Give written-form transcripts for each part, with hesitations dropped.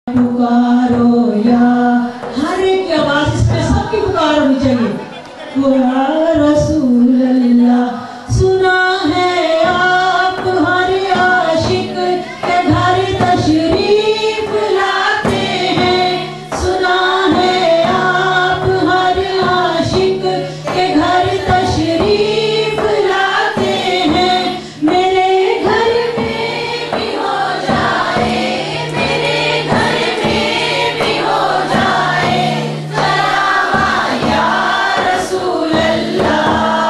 पुकारो या, हर एक की आवाज इस पे सबकी पुकार होनी चाहिए। या रसूल अल्लाह, सुना है आप हर आशिक के घर तशरीफ लाते हैं। सुना है आप हर आशिक के घर तशरीफ लाते हैं। मेरे घर में भी हो जाए, मेरे घर में भी हो जाए जरा या रसूल अल्लाह,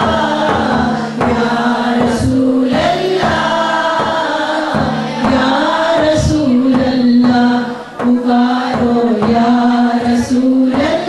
या रसूल अल्लाह, या रसूल अल्लाह, पुकारो या रसूल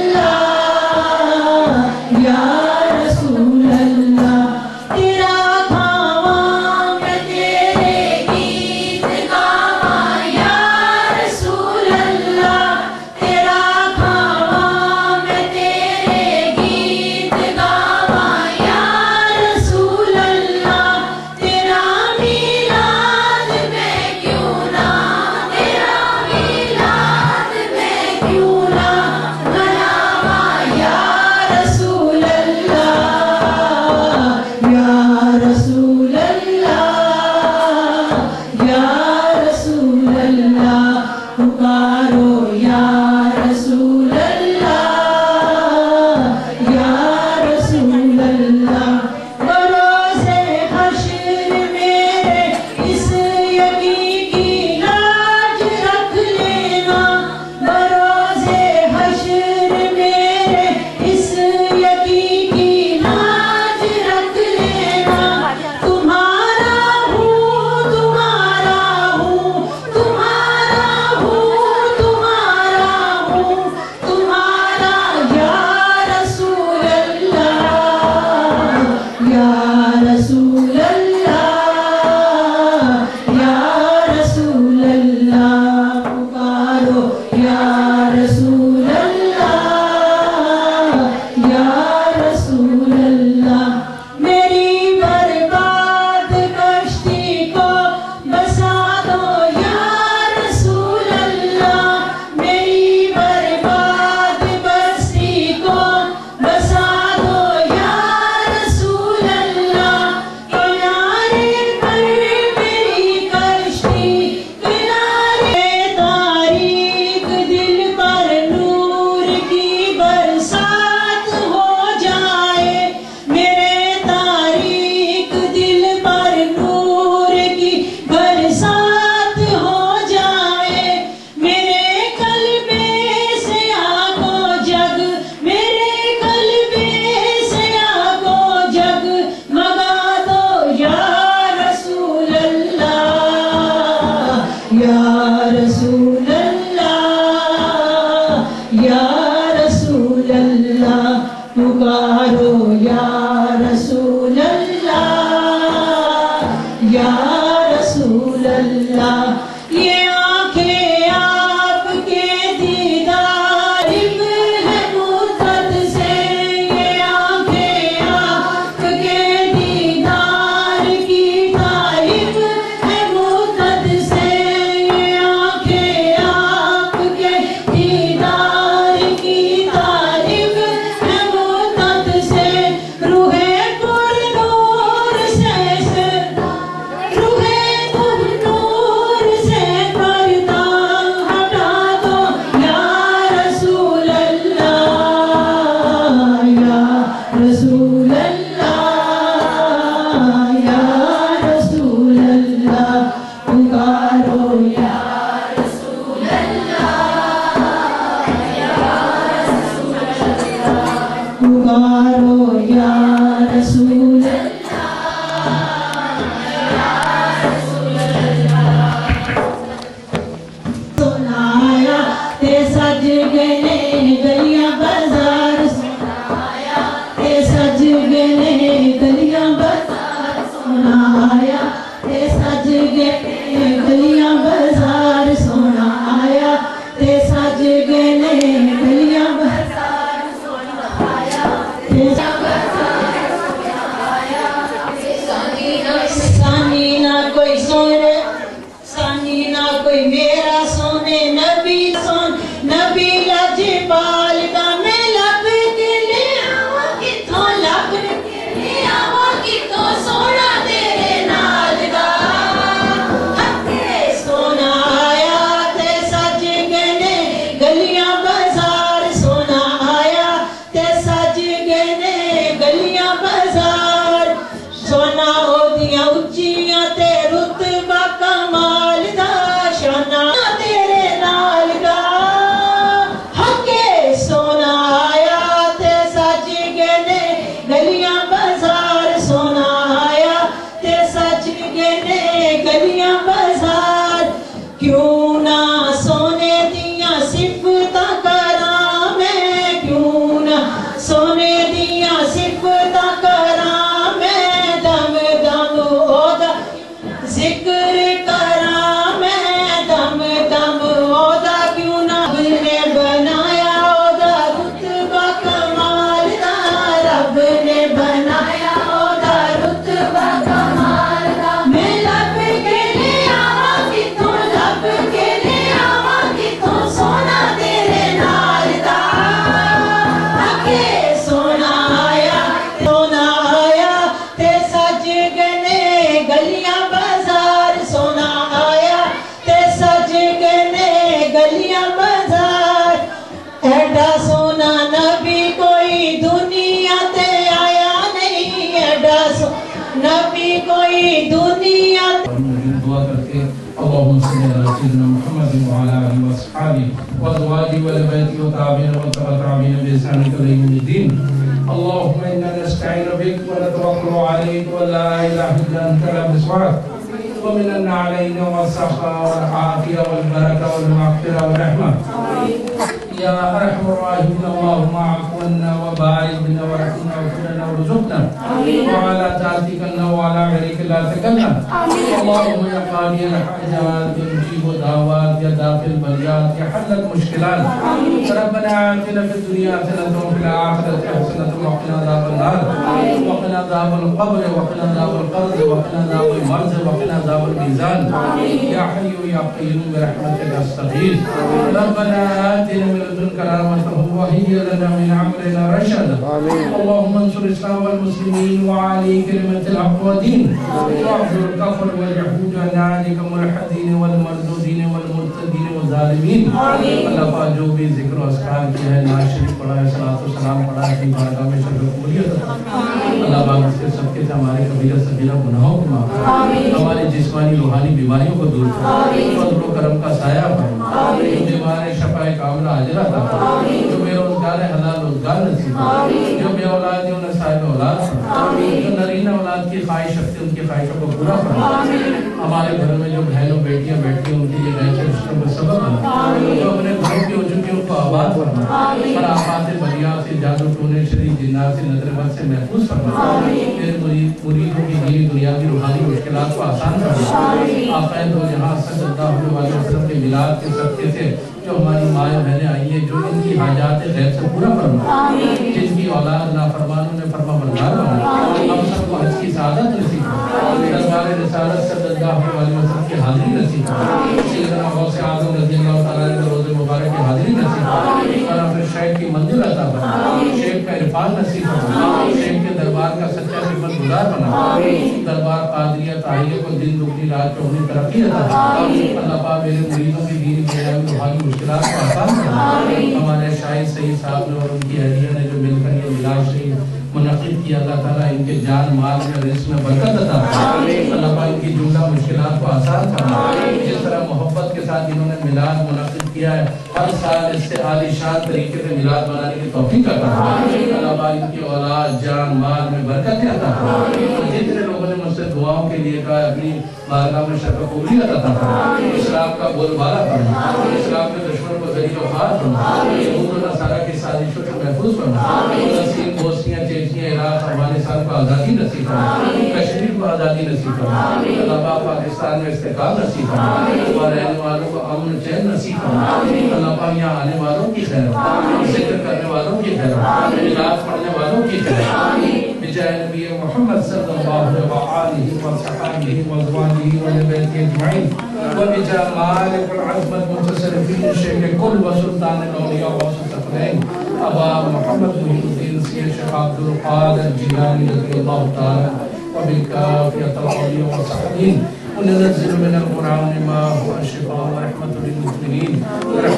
अल्लाह, या रसूल अल्लाह। तेरा खावा मैं तेरे गीत गावा या रसूल अल्लाह, तेरा खावा मैं तेरे गीत गावा या रसूल अल्लाह। तेरा मिलाद में क्यों ना, तेरा मिलाद में क्यों ना मनावा या रसूल अल्लाह, या रसूल अल्लाह, या रसूल अल्लाह, पुकारो या रसूल अल्लाह, या रसूल अल्लाह। बरोज़े हश्र मेरे इस यकीन की लाज रख लेना, बरोज़े हश्र मेरे इस यकीन की लाज रख लेना। तुम्हारा हूँ, तुम्हारा हूँ, तुम्हारा हूँ, तुम्हारा हूँ, तुम्हारा या रसूल अल्लाह, या रसूल अल्लाह, या रसूल अल्लाह, पुकारो या रसूल अल्लाह, या रसूल अल्लाह। मेरी बर्बाद कश्ती को बसा दो या रसूल अल्लाह, मेरी बर्बाद बस्ती को बसा दो या रसूल अल्लाह। किनारे पर मेरी कश्ती, किनारे तारीख दिल पर नूर की बरसात हो जाए, मेरे तारीख दिल पर नूर की बरसात हो जाए। मेरे कल्बे से आगो जग, मेरे कल्बे से आगो जग मगा दो या रसूल अल्लाह, या रसूल अल्लाह, या रसूल अल्लाह, पुकारो या रसूल अल्लाह, या रसूल अल्लाह। ये आंखें आपके दीदार है मुद्दत से, ये आंखें आपके दीदार की तारीफ है मुद्दत से, ये आंखें आपके दीदार की तारीफ है मुद्दत से। रूहे पुर नूर से रूहे तुम नूर से पर्दा हटा दो या रसूल अल्लाह, या रसूल अल्लाह, या रसूल अल्लाह, पुकारो या रसूल अल्लाह, या रसूल अल्लाह, पुकारो या रसूल सुनाया ते सज गए गलियां बाजार, सुनाया ते सज गए गलियां बाजार, सुनाया ते सज गए गलियां बाजार, सुनाया ते सज गए गलियां बाजार, सुनाया ते सानी ना कोई सोने, सानी ना कोई मेरा सोने नबी والدہ میں لب کے لے آواں کتوں لب کے لے آواں کتوں سونا تیرے نال دا سونا آیا تے سج گئے نے گلیاں بازار سونا آیا تے سج گئے نے گلیاں بازار سونا ہو دیاں اچیاں تے رتبہ کمال دا شانہ تیرے نال دا حقے سونا آیا تے سج گئے نے گلیاں بازار سونا آیا تے سج گئے نے گلیاں بازار کیوں نہ سونے دیاں صفتاں کراں میں کیوں نہ سونے دیاں صفتاں کراں میں دم دم اودا ذکر کراں میں دم دم اودا کیوں نہ رب نے بنایا اودا رتبہ کمال دا رب نے بنایا اودا رتبہ کمال دا میں لب کے لے آواں کتوں لب کے لے آواں کتوں سونا تیرے نال دا آکے سونا آیا تے سج گئے نے گلیاں بازار سونا آیا تے سج گئے نے گلیاں بازار ایڈا سونا نبی کوئی دنیا تے آیا نہیں ایڈا سونا نبی کوئی دنیا دعا کرتے اللهم صل على سيدنا محمد وعلى آله وأصحابه وأزواجه وآل بيته وتابعين وتابعين بإحسان إلى يوم الدين اللهم إنا نستعين بك ونتوكل عليك ولا إله إلا أنت لا نسواك ومننا علينا والسخاء والعافية والبركة والمغفرة والرحمة يا أرحم الراحمين اللهم اعف عنا وبارك لنا وارحمنا واغفر لنا وارزقنا وعلى طاعتك وعلى غيرك لا تكلنا اللهم يا قاضي الحاجات يا مجيب الدعوات يا دافع البليات يا حل المشكلات ربنا آتنا في الدنيا حسنة وفي الآخرة حسنة وقنا عذاب النار وقنا عذاب القبر وقنا عذاب القبر وقنا عذاب المرض وقنا عذاب الميزان يا حي يا قيوم برحمتك استغيث ربنا آتنا من لدنك رحمة وهيئ لنا من أمرنا رشدا اللهم انصر الإسلام والمسلمين وعلي كلمة الحق والدين واحذر الكفر واليهود عنك ملحدين والمردودين والمرتدين والظالمين اللہ پاک جو بھی ذکر و اذکار کیا ہے نواز شریف پڑھا ہے صلاۃ و سلام پڑھا ہے اپنی بارگاہ میں شرف قبولیت عطا اللہ پاک اس کے سب کے سے ہمارے کبیرہ صغیرہ گناہوں کو معاف کرے ہماری جسمانی روحانی بیماریوں کو دور کرے فضل و کرم کا سایہ فرمائے جو بیمار ہے شفا کاملہ عاجلہ عطا فرمائے جو بے روزگار ہے حلال روزگار نصیب فرمائے جو بے اولاد ہے انہیں صاحب اولاد فرمائے جو نرینہ اولاد کی خواہش رکھتے ان کی خواہشوں کو پورا فرمائے ہمارے گھر میں جو بہنوں بیٹیاں بیٹھی ہیں ان کے لیے نئے رشتوں کو سبب بنا جو اپنے گھروں کی ہو چکی ان کو آباد فرمائے پر آفات بلیات سے جادو ٹونے شریر جنات سے نظر بد سے محفوظ فرمائے میرے مریدوں کی دینی دنیاوی روحانی مشکلات کو آسان فرمائے آقا دو جہاں صلی اللہ علیہ وسلم کے میلاد کے صدقے سے جو ہماری مائیں بہنیں آئی ہیں جو ان کی حاجات غیب سے پورا فرمائے جن کی اولاد نافرمانوں نے فرما بردار بنائے ہم سب کو حج کی سعادت نصیب فرمائے دربار رسالت صلی اللہ علیہ وسلم کی حاضری نصیب فرمائے سیدنا غوث اعظم رضی اللہ تعالیٰ عنہ روز مبارک کی حاضری نصیب فرمائے اور اپنے شیخ کی منزل عطا فرمائے شیخ کا عرفان نصیب فرمائے شیخ کے دربار کا سچا خدمت گزار بنائے دربار قادریہ طاہریہ کو دن دگنی رات چوگنی ترقی عطا فرمائے اللہ پاک میرے مریدوں کی دین دنیاوی روحانی مشکلات کو آسان فرمائے ہمارے شاہد سید صاحب نے اور ان کی اہلیہ نے جو مل کر یہ میلاد شریف منعقد کیا اللہ تعالیٰ ان کے جان مال میں رزق میں برکت عطا فرمائے اللہ پاک ان کی جملہ مشکلات کو آسان فرمائے جس طرح محبت کے ساتھ انہوں نے میلاد منعقد کیا ہے ہر سال اس سے عالی شان طریقے سے میلاد منانے کی توفیق عطا فرمائے اللہ پاک ان کی اولاد جان مال میں برکت عطا فرمائے جتنے لوگوں نے مجھ سے دعاؤں کے لیے کہا اپنی بارگاہ میں شرف قبولیت عطا فرمائے اسلام کا بول بالا فرمائے اسلام کے دشمن کو ذریعہ وفات فرمائے یہود و نصارہ کی سازشوں سے محفوظ فرمائے فلسطین بوسنیا چیچنیا عراق افغانستان کو آزادی نصیب فرمائے کشمیر کو آزادی نصیب فرمائے اللہ پاک پاکستان میں استحکام نصیب فرمائے اور رہنے والوں کو امن چین نصیب فرمائے اللہ پاک یہاں آنے والوں کی خیر ذکر کرنے والوں کی خیر میلاد پڑھنے والوں کی خیر بجائے نبی محمد صلی اللہ علیہ وصحبہ وازواجہ وآل بیتہ اجمعین وبجمال العظمت متصرفین شیخ کل و سلطان الاولیاء و الثقلين أبا محمد محي الدين سيد شيخ عبد القادر الجيلاني رضي الله تعالى وبالكافية الأولياء والصالحين وننزل من القرآن ما هو شفاء ورحمة للمؤمنين